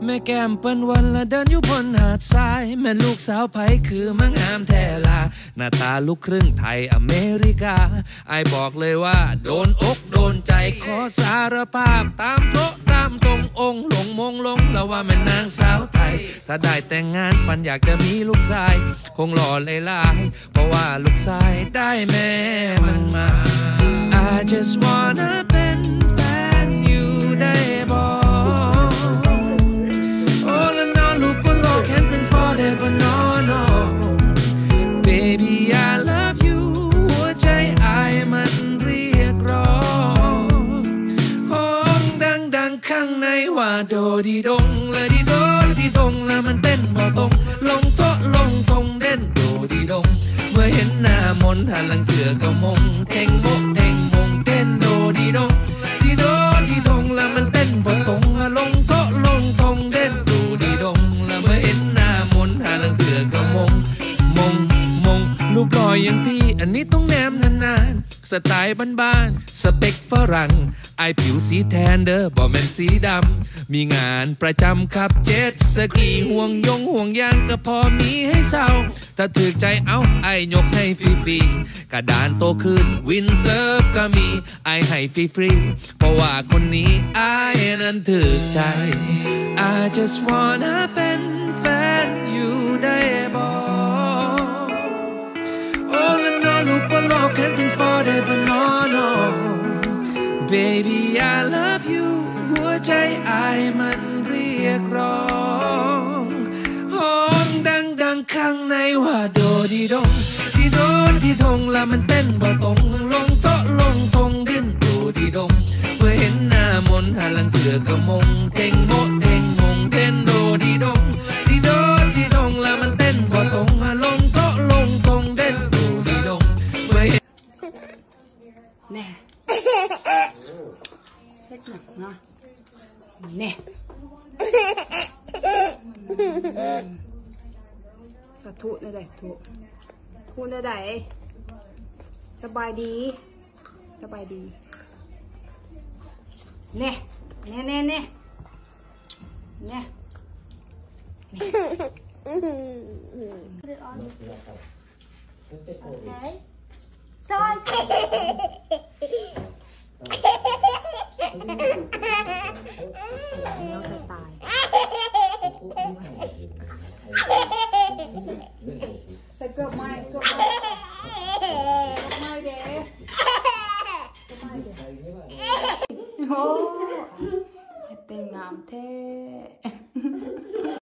แม่แก้มเปิ้นวันละเดินอยู่บนหาดทรายแม่ลูกสาวไผคือมังงามแท้ลาหน้าตาลูกครึ่งไทยอเมริกาไอบอกเลยว่าโดนอกโดนใจขอสารภาพตามโต๊ะตามตรงองค์หลงมงลงแล้วว่าแม่นางสาวไทยถ้าได้แต่งงานฝันอยากจะมีลูกชายคงหล่อหลายๆเพราะว่าลูกชายได้แม่มันมา I just wanna เป็นแฟนอยู่ได้บ่But no, no Baby, I love you หัวใจไอมันเรียกร้องห้องดังๆข้างในว่าโดดีดงและดีโดดีดงแล้วมันเต้นบ่ตรงลงโต๊ะลงทงเด่นโดดีดงเมื่อเห็นหน้ามนหันหลังเกือก็มงเท่งโมเท่งมงเต้นโดดีดงดีโดดีดงแล้วมันเต้นบ่ตรงลงโต๊ะลงทงเด่นโดดีดงแล้วเมื่อเห็นหาลังเถื่อก็มงรูปหล่ออย่างพี่อันนี้ต้องแนมนานๆสไตล์บ้านๆสเปคฝรั่งไอผิวสีแทนเด้อบ่แม่นสีดำมีงานประจำขับเจ็ตสกีห่วงยางก็พอมีให้เศร้าถ้าถือใจเอาไอยกให้ฟรีๆกระดานโตขึ้นวินเซิร์ฟก็มีไอให้ฟรีๆเพราะว่าคนนี้ไอนั้นถือใจ I just wanna เป็นแฟนอยู่ได้บ่ลูกบอลโลกแค่เป็นฟอร์ได้ปะน้อ Baby I love you หัวใจไอมันเรียกร้องห้องดังข้างในว่าโดดีดงดีโดดีดงแล้วมันเต้นบ่ตรงลงโต๊ะลงทงดิ้นโดดีดงเมื่อเห็นหน้ามนหันหลังเถื่อก็มงเท่งโมเท่งมงเต้นโดดีดงดีโดดีดงแล้วมันเต้นบ่ตรงลงโต๊ะลงทงเด่นโดดีดงแน่เล็กหนักเนาะแน่สะทุได้ทุพูดได้สบายดีแน่Okay. So I Say good my there. Oh, tình ngắm thế.